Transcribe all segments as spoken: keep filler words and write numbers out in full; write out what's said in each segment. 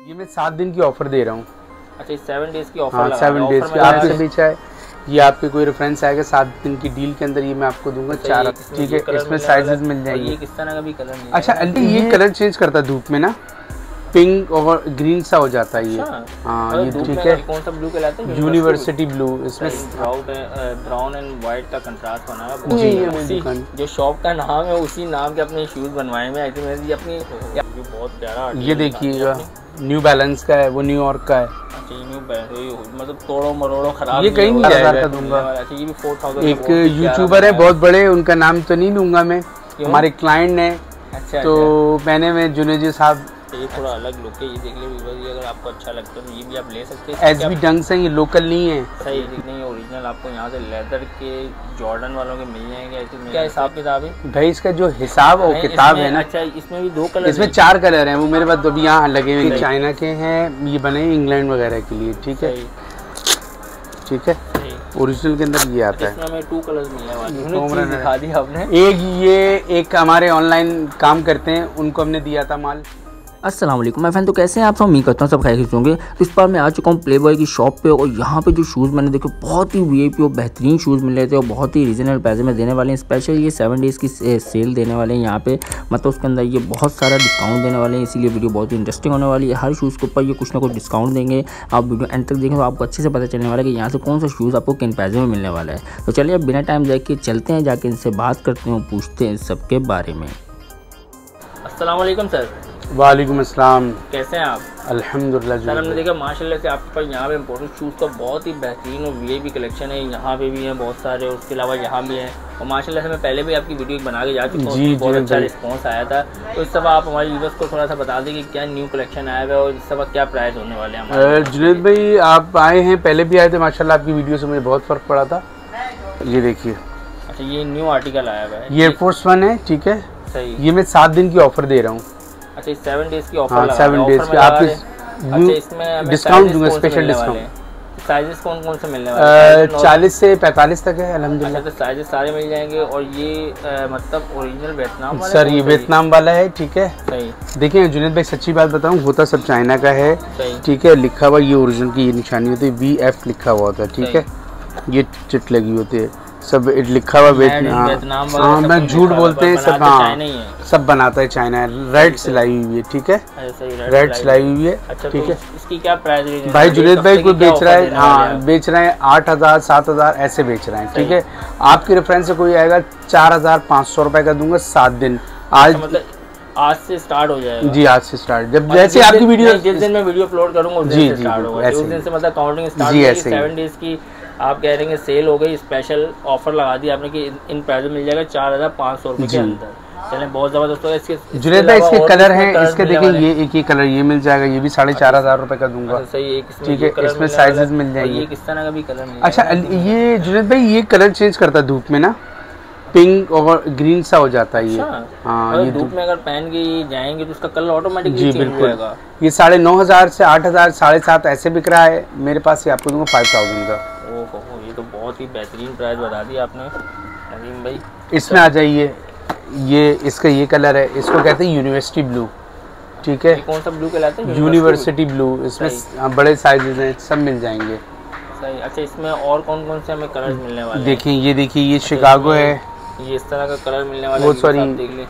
ये मैं सात दिन की ऑफर दे रहा हूँ। अच्छा, सेवन डेज की ऑफर हाँ, लगा सेवन रहा डेज ऑफर की आपके बीच है। ये आपके कोई रेफरेंस आएगा सात दिन की डील के अंदर, ये मैं आपको दूंगा चार। ठीक है, इसमें साइजेस मिल जाएंगे। ये किस तरह का भी कलर नहीं। अच्छा, ये कलर चेंज करता है धूप में ना, पिंक और ग्रीन सा हो जाता है ये। हाँ, ये ठीक है। कौन सा ब्लू कहलाता है? University blue. इसमें ब्राउन एंड व्हाइट का कंट्रास्ट बना है। जी, जो शॉप का नाम है उसी नाम के अपने शूज बनवाए में अपनी। बहुत प्यारा, ये देखिएगा न्यू बैलेंस का है, वो न्यूयॉर्क का है। मतलब तोड़ो मरोड़ो खराब ये कहीं नहीं हजार का दूंगा। ये भी फोर थाउजेंड। एक यूट्यूबर है बहुत बड़े, उनका नाम तो नहीं लूंगा मैं, हमारे क्लाइंट ने। अच्छा, तो मैंने में जुनेद जी साहब, ये थोड़ा अलग लुक है, ये देख ले ये अगर आपको अच्छा लगता है तो ये भी आप ले सकते हैं। एस बी डंग से, ये लोकल नहीं है। सही नहीं है, ओरिजिनल आपको यहाँ से लेदर के जॉर्डन वालों के मिल जाएंगे। ऐसे क्या हिसाब किताब है भाई इसका? जो हिसाब और किताब है ना। अच्छा, इसमें भी दो कलर, इसमें चार कलर हैं, वो मेरे पास अभी यहाँ लगे हुए। चाइना के हैं, ये बने इंग्लैंड वगैरह के लिए। ठीक है, ठीक है। ओरिजिनल के अंदर ये आता है। इसमें हमें टू कलर्स मिलने वाले हैं, दिखा दी आपने। एक ये एक हमारे ऑनलाइन काम करते हैं, उनको हमने दिया था माल। अस्सलाम वालेकुम माय फ्रेंड, तो कैसे हैं आप सब? उम्मीद करता हूँ सब खैरियत होंगे। तो इस बार मैं आ चुका हूँ प्ले बॉय की शॉप पे, और यहाँ पे जो शूज़ मैंने देखे बहुत ही वीआईपी और बेहतरीन शूज़ मिल रहे थे, और बहुत ही रीजनेबल प्राइस में देने वाले हैं। स्पेशल ये सेवन डेज़ की सेल देने वाले हैं यहाँ पे, मतलब उसके अंदर ये बहुत सारा डिस्काउंट देने वाले हैं, इसीलिए वीडियो बहुत ही इंटरेस्टिंग होने वाली है। हर शूज़ के ऊपर ये कुछ ना कुछ डिस्काउंट देंगे। आप वीडियो एंड तक देखें तो आपको अच्छे से पता चलने वाला है कि यहाँ से कौन सा शूज़ आपको किन प्राइस में मिलने वाला है। तो चलिए अब बिना टाइम जाके चलते हैं, जाके इनसे बात करते हैं, पूछते हैं इस सब के बारे में। अस्सलाम वालेकुम सर। वालेकुम अस्सलाम। कैसे हैं आप? अल्हम्दुलिल्लाह। सर हमने देखा माशाल्लाह से आपके पास यहाँ पे इम्पोर्टेंट शूज़ का बहुत ही बेहतरीन और वीआईपी कलेक्शन है। यहाँ पे भी हैं बहुत सारे, उसके अलावा यहाँ भी हैं। और माशाल्लाह से मैं पहले भी आपकी वीडियो बना के जा चुका हूँ, बहुत अच्छा रिस्पॉन्स आया था। तो इस सब आप हमारे यूजर्स को थोड़ा सा बता दें कि क्या न्यू कलेक्शन आया है और इस सब क्या प्राइस होने वाले हैं। जुनेद भाई आप आए हैं, पहले भी आए थे, माशाल्लाह आपकी वीडियो से मुझे बहुत फ़र्क पड़ा था। ये देखिए। अच्छा, ये न्यू आर्टिकल आया हुआ है, ये एयरफोर्स वन है। ठीक है, सही। ये मैं सात दिन की ऑफर दे रहा हूँ। अच्छा, सेवन डेज की ऑफर हाँ, लगा सेवन डेज की आप इसमें डिस्काउंट दूंगा, स्पेशल डिस्काउंट। साइजेस कौन कौन से मिलने वाले हैं? चालीस से पैंतालीस तक है अल्हम्दुलिल्लाह। अच्छा, तो साइजेस सारे मिल जाएंगे। और ये आ, मतलब ओरिजिनल वियतनाम वाला सर, ये वियतनाम वाला है। ठीक है, सही। देखिए जुनेद भाई सच्ची बात बताऊं, होता सब चाइना का है। ठीक है, लिखा हुआ ये ओरिजिनल की ये निशानी होती है, वी एफ लिखा हुआ होता है। ठीक है, ये चिट लगी होती है, सब लिखा हुआ वियतनाम। हाँ, मैं झूठ बोलते हैं सब। हाँ, सब बनाता है चाइना। रेड सिलाई हुई है। ठीक है, रेड सिलाई हुई है। ठीक है, इसकी क्या प्राइस रेंज? भाई जुनेद भाई कोई बेच रहा है, हाँ बेच रहे हैं आठ हजार सात हजार ऐसे बेच रहे हैं। ठीक है, आपके रेफरेंस से कोई आएगा चार हजार पाँच सौ रुपए का दूंगा सात दिन। आज मतलब आज से स्टार्ट हो जाएगा? जी, आज से स्टार्ट। जब जैसे आपकी वीडियो, जिस दिन मैं वीडियो अपलोड करूंगा उस दिन से स्टार्ट होगा। उस दिन से मतलब काउंटिंग स्टार्ट होगी। सेवन डेज की आप कह रहे हैं सेल हो गई, स्पेशल ऑफर लगा दी आपने कि इन प्राइस में मिल जाएगा चार हजार पाँच सौ रुपए के अंदर। चलें, बहुत जबरदस्त होगा। इसके जुनेद भाई इसके कलर हैं, इसके देखिए ये एक ही कलर ये मिल जाएगा, ये भी साढ़े चार हजार रुपए का दूंगा। सही। ठीक है, इसमें साइजेस मिल जाएंगे। ये किस तरह का भी कलर मिल। अच्छा, ये जुनेद भाई ये कलर चेंज करता है धूप में ना, पिंक और ग्रीन सा हो जाता है ये। हाँ, ये धूप में अगर पहन के जाएंगे तो उसका कलर ऑटोमेटिकली चेंज हो जाएगा। ये साढ़े नौ हजार से आठ हजार साढ़े सात ऐसे बिक रहा है मेरे पास, ये आपको दूंगा फाइव थाउजेंड का। ओहो, ये तो बहुत ही बेहतरीन प्राइस बता दी आपने नदीम भाई। इसमें आ जाइए, ये इसका ये कलर है, इसको कहते हैं यूनिवर्सिटी ब्लू। ठीक है, कौन सा ब्लू कहलाता है? University blue. इसमें बड़े साइजेस हैं, सब मिल जाएंगे। सही। अच्छा, इसमें और कौन कौन से हमें कलर्स मिलने वाले हैं? देखिए, ये देखिए ये शिकागो है, ये इस तरह का कलर मिलने वाला है। वो सॉरी देख ले,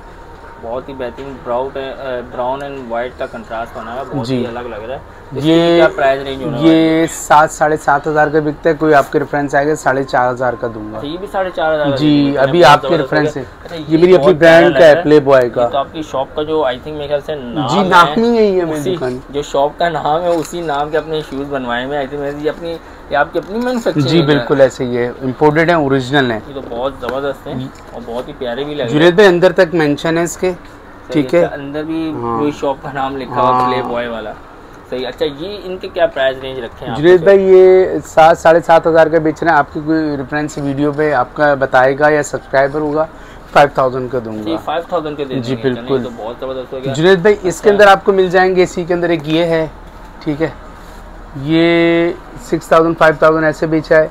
बहुत ही बेहतरीन ब्राउन ब्राउन एंड व्हाइट का कंट्रास्ट बना है, बहुत ही अलग लग रहा है। ये क्या प्राइस रेंज होने वाला है? ये सात साढ़े सात हजार का बिकता है, कोई आपके रेफरेंस आएगा साढ़े चार हजार का दूंगा। ये भी साढ़े चार हजार जी, अभी आपके रेफरेंस है। ये मेरी अपनी ब्रांड का है, प्ले बॉय का। तो आपकी शॉप का जो आई थिंक मेरे ख्याल से नाम जी नाम ही है, मेरी दुकान जो शॉप का नाम है उसी नाम के अपने शूज बनवाए में। आई थिंक ये अपनी ये आपकी अपनी मैन्युफैक्चरिंग? जी बिल्कुल ऐसे ही है, इम्पोर्टेड है, ओरिजिनल है। ये तो बहुत जबरदस्त है और बहुत ही प्यारे भी लग रहे हैं। जुनेद भाई अंदर तक मेंशन है इसके। ठीक है, अंदर भी कोई शॉप का नाम लिखा हुआ, प्ले बॉय वाला। सही। अच्छा, ये इनके क्या प्राइस रेंज रखे हैं जुनेद भाई? ये सात साढ़े सात हजार का बेच रहे हैं। आपकी कोई रेफरेंस वीडियो पे आपका बताएगा या सब्सक्राइबर होगा, फाइव थाउजेंड का दूंगा। फाइव थाउजेंड के दे जी बिल्कुल, तो बहुत जबरदस्त हो गया। जुनेद भाई इसके अंदर आपको मिल जाएंगे, इसी के अंदर एक ये है। ठीक है, ये सिक्स थाउजेंड फाइव थाउजेंड ऐसे बेचा है।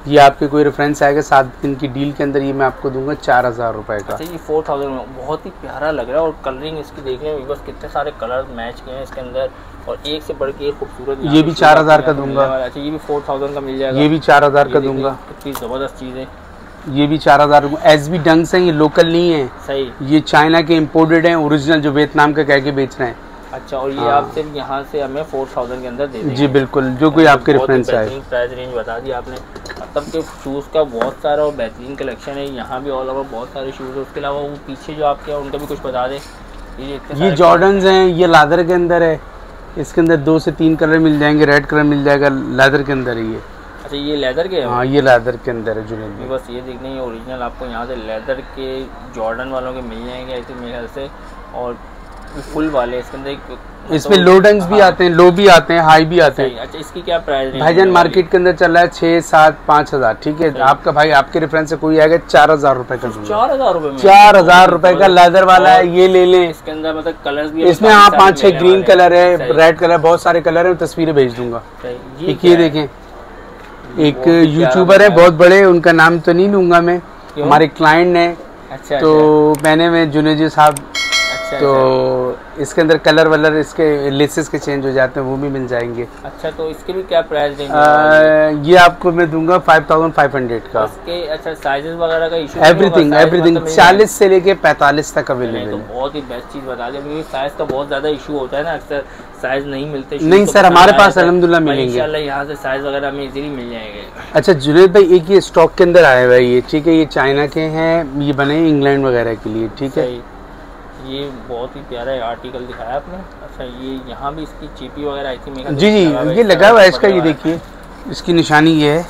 ये आपके कोई रेफरेंस आएगा सात दिन की डील के अंदर, ये मैं आपको दूंगा चार हज़ार रुपये का। अच्छा ये फोर थाउजेंड में बहुत ही प्यारा लग रहा है और कलरिंग इसकी देख रहे हैं बस कितने सारे कलर मैच किए हैं इसके अंदर और एक से बढ़ के एक खूबसूरत। ये भी चार हज़ार का दूंगा। अच्छा ये भी फोर थाउजेंड का मिल जाएगा। ये भी चार हज़ार का दूंगा। कितनी ज़बरदस्त चीज़ है। ये भी चार हज़ार एस बी डंग से, ये लोकल नहीं है। सही। ये चाइना के इम्पोर्टेड हैं, ओरिजिनल जो वियतनाम का कह के बेच रहे हैं। अच्छा और ये आप सिर्फ यहाँ से हमें फोर थाउजेंड के अंदर दे देंगे। जी बिल्कुल, जो कोई आपके रेफरेंस आए। प्राइस रेंज बता दी आपने, मतलब के शूज़ का बहुत सारा और बेहतरीन कलेक्शन है। यहाँ भी ऑल ओवर बहुत सारे शूज़ है। उसके अलावा वो पीछे जो आपके हैं उनका भी कुछ बता दें। ये ये जॉर्डन्स हैं, ये लादर के अंदर है। इसके अंदर दो से तीन कलर मिल जाएंगे, रेड कलर मिल जाएगा, लेदर के अंदर है ये। अच्छा ये लेदर के हैं? हाँ ये लेदर के अंदर है जुनैद भाई। बस ये देखने ये ओरिजिनल आपको यहाँ से लेदर के जॉर्डन वालों के मिल जाएंगे ऐसे मेरे ख्याल से। और फुल वाले इसके अंदर एक इसमें लो डंग्स भी आते हैं, लो भी आते हैं, हाई भी आते हैं। अच्छा इसकी क्या प्राइस है? भाईजान मार्केट के अंदर चल रहा है छः सात पाँच हज़ार। ठीक है, आपका भाई आपके रेफरेंस से कोई आएगा चार हज़ार रुपए का। चार हज़ार रुपए में चार हज़ार रुपए का लेदर वाला है, ये ले लें। इसके अंदर मतलब कलर्स भी इसमें हाँ पाँच छह ग्रीन कलर है, रेड कलर, बहुत सारे कलर है, तस्वीरें भेज दूंगा। एक ये देखें, एक यूट्यूबर है बहुत बड़े, उनका नाम तो नहीं लूंगा मैं, हमारे क्लाइंट है। अच्छा तो मैंने में जुनैद जी साहब, तो इसके अंदर कलर वलर इसके लेसेस के चेंज हो जाते हैं, वो भी मिल जाएंगे। अच्छा तो इसके भी क्या प्राइस देंगे? ये आपको मैं दूंगा फाइव थाउजेंड फाइव हंड्रेड का। इसके अच्छा साइजेस वगैरह का इशू? एवरीथिंग एवरीथिंग चालीस से लेके पैंतालीस तक अवेलेबल तो है। बहुत ही बेस्ट चीज़ बता दी, क्योंकि साइज का बहुत ज़्यादा इशू होता है ना, अक्सर साइज नहीं मिलते। नहीं सर, हमारे पास अल्हम्दुलिल्लाह मिलेंगे इंशाल्लाह, यहाँ से साइज वगैरह हमें इजीली मिल जाएंगे। अच्छा जुनैद भाई, एक ये स्टॉक के अंदर आया हुआ है ये, ठीक है, ये चाइना के हैं, ये बने इंग्लैंड वगैरह के लिए। ठीक है, ये बहुत ही प्यारा आर्टिकल दिखाया आपने। अच्छा ये यहाँ भी इसकी चीपी वगैरह आई थी मेरा? जी जी ये लगा हुआ है इसका, ये देखिए इसकी निशानी ये है।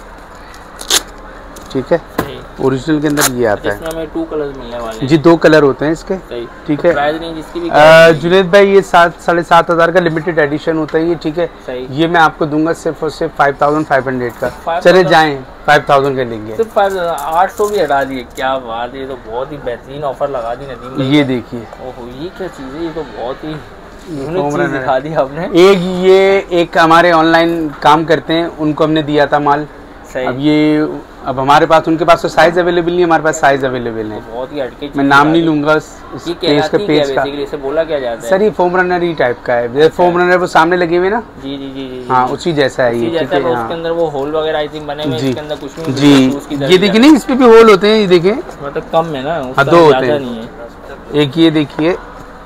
ठीक है, ओरिजिनल के अंदर ये आता है। इसमें हमें टू कलर्स मिलने वाले हैं। जी दो कलर होते हैं इसके। ठीक है, प्राइस रेंज इसकी भी जुनैद भाई ये सात साढ़े सात हज़ार का लिमिटेड एडिशन होता है ये। ठीक है, ये मैं आपको दूंगा सिर्फ और सिर्फ फाइव थाउजेंड फाइव हंड्रेड का। चले जाएं, फाइव थाउजेंड का लेंगे। सिर्फ आठ सौ भी हटा दिए, क्या बात है, ये तो बहुत ही बेहतरीन ऑफर लगा दी नदीम भाई। ये देखिए, ओहो ये क्या चीज़ है, ये तो बहुत ही चीज़ दिखा दी आपने। एक ये एक हमारे ऑनलाइन काम करते हैं, उनको हमने दिया था माल। अब ये अब हमारे पास, उनके पास तो साइज अवेलेबल नहीं, हमारे पास साइज अवेलेबल है। बहुत ही हटके, मैं नाम नहीं लूंगा इस पेज का पेज का। इसे बोला क्या जाता है? सर ये फोम रनर ही टाइप का है, जैसे फोम रनर वो सामने लगे हुए ना। जी जी जी जी हाँ उसी जैसा है ये। ठीक है, उसके अंदर वो होल वगैरह आई थिंक बने हुए हैं, इसके अंदर कुछ नहीं। जी ये देखिए, नहीं इस पे भी होल होते हैं, ये देखें, मतलब कम है ना, हाँ दो होते हैं। एक ये देखिए,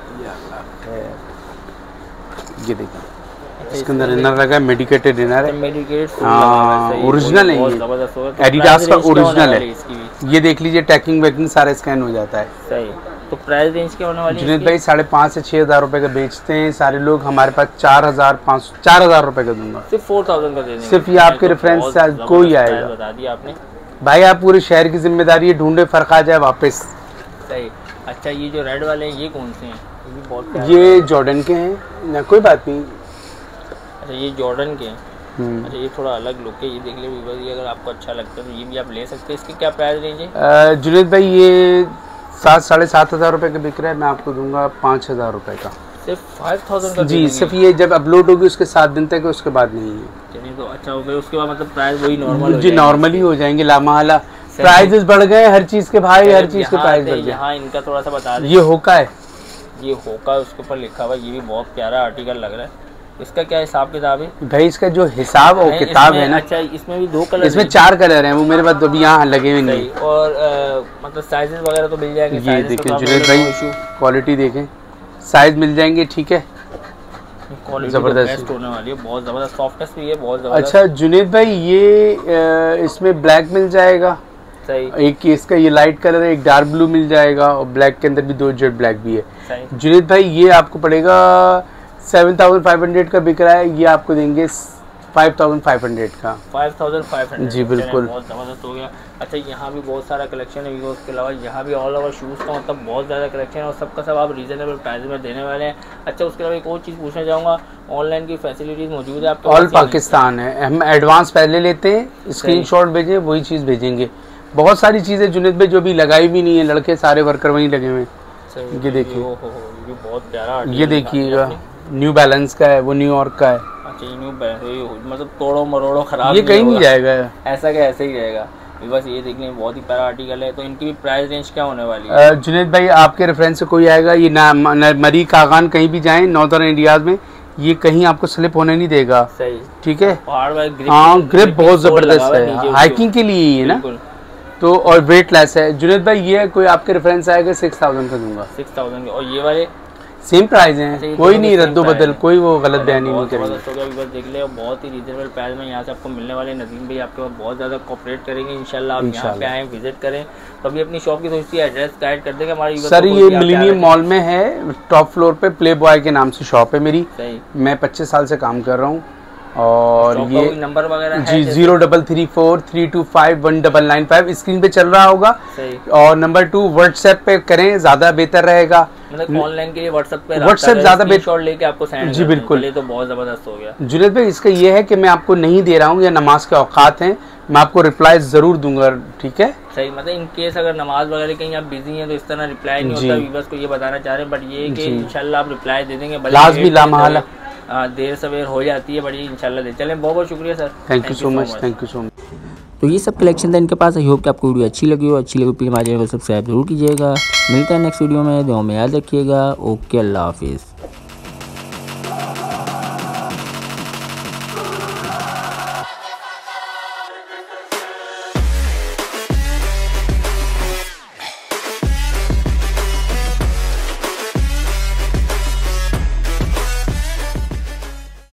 ये देखिए इसके अंदर इनर लगा है, मेडिकेटेड इनर है, ओरिजिनल है ये, एडिडास का ओरिजिनल है। ये देख लीजिए, टैकिंग वैकिंग सारा स्कैन हो जाता है। सही। तो प्राइस रेंज क्या होने वाली है? जुनैद भाई साढ़े पाँच से छः हज़ार रुपये का बेचते हैं सारे लोग, हमारे पास चार हज़ार पाँच सौ चार हज़ार रुपये का दूंगा। सिर्फ फोर थाउजेंड का दे देंगे। सिर्फ ये आपके रेफरेंस से कोई आएगा। बता दिया आपने भाई, आप पूरे शहर की जिम्मेदारी है, ढूंढे फर्क आ जाए वापस। सही। अच्छा ये जो रेड वाले हैं ये कौन से हैं? ये भी बहुत, ये जॉर्डन के हैं ना, कोई बात नहीं। अच्छा ये जॉर्डन के हैं। अच्छा ये थोड़ा अलग लुक है, ये देख ले भी, अगर आपको अच्छा लगता है तो ये भी आप ले सकते हैं। इसकी क्या प्राइस रेंज है? जुनैद भाई ये सात साढ़े सात हज़ार रुपये का बिक रहा है, मैं आपको दूंगा पाँच हज़ार रुपये का। सिर्फ फाइव थाउजेंड का? जी सिर्फ ये जब अपलोड होगी उसके सात दिन तक, उसके बाद नहीं है। चलिए तो अच्छा हो गया, उसके बाद मतलब प्राइस वही नॉर्मल? जी नॉर्मली हो जाएंगे, लामहला प्राइजेस बढ़ गए हर चीज़ के भाई, हर चीज़ के प्राइस बढ़ गए। यहाँ इनका थोड़ा सा बता दें। ये होका है, ये होका उसके ऊपर लिखा हुआ, ये भी बहुत प्यारा आर्टिकल लग रहा है। इसका क्या हिसाब किताब है भाई? इसका जो हिसाब और किताब है ना, अच्छा इसमें भी दो कलर, इसमें चार कलर हैं, वो मेरे पास अभी यहाँ लगे हुए नहीं। और आ, मतलब साइजेस वगैरह तो मिल जाएंगे? ये देखें जुनैद भाई, क्वालिटी देखें, साइज मिल जाएंगे। ठीक है, जबरदस्त होने वाली है, बहुत जबरदस्त, सॉफ्टनेस भी है बहुत जबरदस्त। अच्छा जुनैद भाई ये इसमें ब्लैक मिल जाएगा। सही। एक इसका ये लाइट कलर है, एक डार्क ब्लू मिल जाएगा, और ब्लैक के अंदर भी दो जेट ब्लैक भी है। जुनैद भाई ये आपको पड़ेगा सेवन थाउजेंड फाइव हंड्रेड का बिक रहा है, ये आपको देंगे फाइव थाउजेंड फाइव हंड्रेड का। फाइव थाउजेंड फाइव हंड्रेड जी बिल्कुल, बहुत ज़बरदस्त हो गया। अच्छा यहाँ भी बहुत सारा कलेक्शन है, उसके अलावा यहाँ भी ऑल ओवर शूज़ का मतलब बहुत ज़्यादा कलेक्शन है, और सबका सब आप रीजनेबल प्राइस में देने वाले हैं। अच्छा उसके अलावा एक और चीज़ पूछना चाहूँगा, ऑनलाइन की फैसिलिटीज़ मौजूद है आपके? ऑल पाकिस्तान है, हम एडवांस पहले लेते हैं, स्क्रीनशॉट भेजें, वही चीज़ भेजेंगे। बहुत सारी चीज़ें जुनैद भाई जो भी लगाई भी नहीं है, लड़के सारे वर्कर वहीं लगे हुए हैं। ये देखिए, बहुत प्यारा, ये देखिएगा न्यू बैलेंस का है, वो न्यूयॉर्क का है। चाहिए न्यू, मतलब तोड़ो मरोड़ो खराब ये कहीं नहीं जाएगा, ऐसा क्या ऐसे ही रहेगा। बस ये देखने में बहुत ही प्यारा आर्टिकल है। तो इनकी भी प्राइस रेंज क्या होने वाली है? जुनेद भाई आपके रेफरेंस से कोई आएगा, ये ना मरी कागान कहीं भी जाएं नॉर्दर्न इंडिया में, ये कहीं आपको स्लिप होने नहीं देगा। सही, ठीक है। ग्रिप, हाँ ग्रिप बहुत जबरदस्त है, हाइकिंग के लिए है ना। तो और वेट लेस है। जुनेद भाई ये कोई आपके रेफरेंस आएगा सिक्स थाउजेंड का दूंगा। सिक्स थाउजेंड और ये वाले सेम प्राइस है, कोई नहीं रद्दो बदल, कोई वो गलत बयानी नहीं करेंगे। बस देख ले, बहुत ही रिजनेबल प्राइस में यहाँ से आपको मिलने वाले। नदीम भाई आपके पास बहुत ज़्यादा कोऑपरेट करेंगे इंशाल्लाह। आप यहाँ पे आए विजिट करें तो अभी अपनी शॉप की थोड़ी सी एड्रेस गाइड कर देंगे हमारी। सर ये मिलेनियम मॉल में है, टॉप फ्लोर पे प्ले बॉय के नाम से शॉप है मेरी। मैं पच्चीस साल से काम कर रहा हूँ। और ये नंबर वगैरह जी zero double three four three two five one double nine five screen पे चल रहा होगा। और नंबर टू व्हाट्सएप पे करें, ज्यादा बेहतर रहेगा। मतलब ऑनलाइन के लिए व्हाट्सएप पे व्हाट्सएप ज्यादा बेहतर लेके आपको सेंड जी बिल्कुल, तो बहुत जबरदस्त हो गया। जुनेद भाई इसका ये है कि मैं आपको नहीं दे रहा हूँ, या नमाज के औकात हैं, मैं आपको रिप्लाई जरूर दूंगा। ठीक है, सही, मतलब इन केस अगर नमाज वगैरह कहीं आप बिजी हैं तो इस तरह रिप्लाई नहीं होता। व्यूअर्स को ये बताना चाह रहे हैं, बट ये कि इंशाल्लाह आप रिप्लाई दे देंगे, लाजमी लामहला। देर सवेर हो जाती है बड़ी, इंशाल्लाह दे चलें। बहुत बहुत शुक्रिया sir, thank you so much, thank you so much. तो ये सब कलेक्शन था इनके पास। आई होप कि आपको वीडियो अच्छी लगी हो। अच्छी लगी प्लीज़ हमारे चैनल को सब्सक्राइब जरूर कीजिएगा। मिलते हैं नेक्स्ट वीडियो में, दुआ में याद रखिएगा। ओके, अल्लाह हाफिज़।